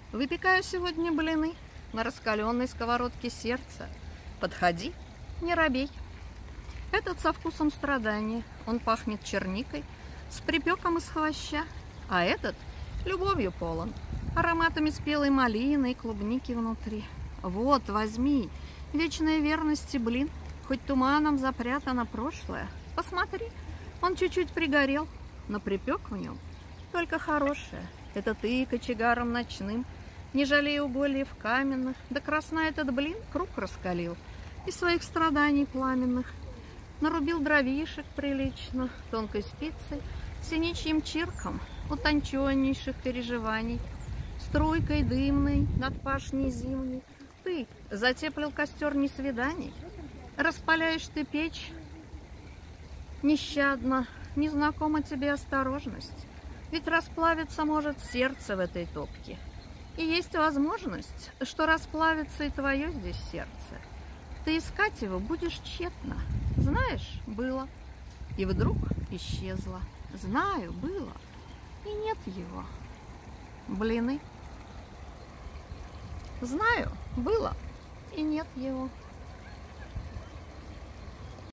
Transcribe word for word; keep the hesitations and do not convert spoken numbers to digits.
Выпекаю сегодня блины на раскаленной сковородке сердца. Подходи, не робей. Этот со вкусом страдания, он пахнет черникой, с припеком из хвоща, а этот любовью полон, ароматами спелой малины и клубники внутри. Вот, возьми, вечной верности блин, хоть туманом запрятано прошлое. Посмотри, он чуть-чуть пригорел, но припек в нем только хорошее. Это ты кочегаром ночным, не жалея угольев каменных, да красна этот блин круг раскалил из своих страданий пламенных. Нарубил дровишек прилично, тонкой спицей, синичьим чирком утонченнейших переживаний, струйкой дымной над пашней зимней. Ты затеплил костер несвиданий, распаляешь ты печь нещадно, незнакома тебе осторожность, ведь расплавиться может сердце в этой топке. И есть возможность, что расплавится и твое здесь сердце. Ты искать его будешь тщетно. Знаешь, было, и вдруг исчезло. Знаю, было, и нет его. Блины. Знаю, было, и нет его.